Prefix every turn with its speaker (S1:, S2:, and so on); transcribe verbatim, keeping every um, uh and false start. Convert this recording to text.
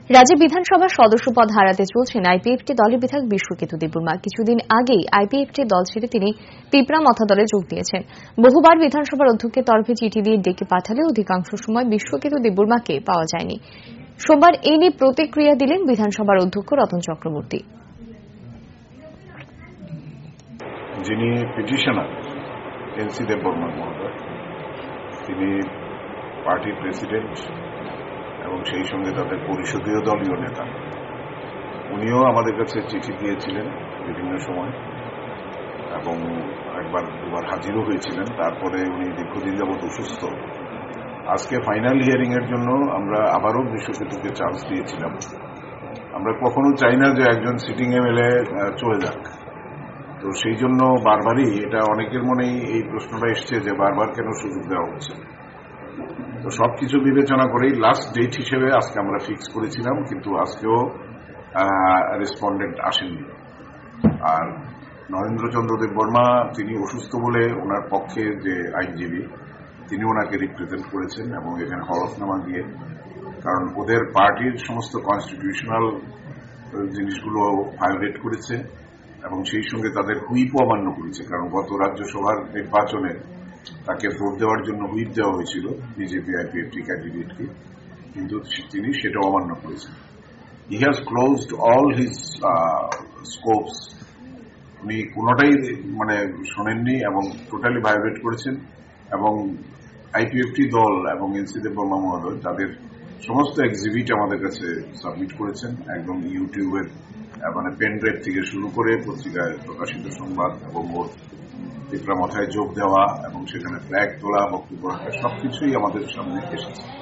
S1: রাজ্যে বিধানসভার সদস্য পদ হারাতে চলছেন আইপিএফটি দলের বিধায়ক বিশ্বকেতু দেববর্মা। কিছুদিন আগেই আইপিএফটি দল ছেড়ে তিনি পিপড়ামথা দলে যোগ দিয়েছেন। বহুবার বিধানসভার অধ্যক্ষের তরফে চিঠি দিয়ে ডেকে পাঠালে অধিকাংশ সময় বিশ্বকেতু দেববর্মাকে পাওয়া যায়নি। সোমবার এই নিয়ে প্রতিক্রিয়া দিলেন বিধানসভার অধ্যক্ষ রতন চক্রবর্তী।
S2: যিনি পিটিশনার এনসি দেববর্মা মহোদয়, তিনি পার্টির প্রেসিডেন্ট এবং সেই সঙ্গে তাদের পরিষদীয় দলীয় নেতা। উনিও আমাদের কাছে চিঠি দিয়েছিলেন বিভিন্ন সময় এবং একবার দুবার হাজিরও হয়েছিলেন। তারপরে উনি দীর্ঘদিন যাবৎ অসুস্থ। আজকে ফাইনাল হিয়ারিং এর জন্য আমরা আবারও বিশ্বকেতুকে চান্স দিয়েছিলাম। আমরা কখনো চাই না যে একজন সিটিং এমএলএ চলে যাক, তো সেই জন্য বারবারই এটা অনেকের মনেই এই প্রশ্নটা এসছে যে বারবার কেন সুযোগ দেওয়া হচ্ছে। তো সবকিছু বিবেচনা করেই লাস্ট ডেট হিসেবে আজকে আমরা ফিক্স করেছিলাম, কিন্তু আজকেও রেসপন্ডেন্ট আসেননি। আর নরেন্দ্রচন্দ্র দেববর্মা তিনি অসুস্থ বলে ওনার পক্ষে যে আইনজীবী তিনি ওনাকে রিপ্রেজেন্ট করেছেন এবং এখানে হলফনামা দিয়ে, কারণ ওদের পার্টির সমস্ত কনস্টিটিউশনাল জিনিসগুলো ভায়োলেট করেছে এবং সেই সঙ্গে তাদের হুইপও অমান্য করেছে। কারণ গত রাজ্যসভার নির্বাচনে তাকে ভোট দেওয়ার জন্য হুইপ দেওয়া হয়েছিল বিজেপি আইপিএফটি ক্যান্ডিডেটকে, কিন্তু তিনি সেটা অমান্য করেছেন। He has closed all his scopes. উনি কোনোটাই মানে শোনেননি এবং টোটালি ভায়োলেট করেছেন। এবং আইপিএফটি দল এবং এনসি দেববর্মা মহোদয় তাদের সমস্ত এক্সিবিট আমাদের কাছে সাবমিট করেছেন, একদম ইউটিউবের মানে পেন ড্রাইভ থেকে শুরু করে পত্রিকায় প্রকাশিত সংবাদ এবং ওর পিপড়ামথায় যোগ দেওয়া এবং সেখানে ফ্ল্যাগ তোলা, বক্তব্য রাখা, সবকিছুই আমাদের সামনে এসেছে।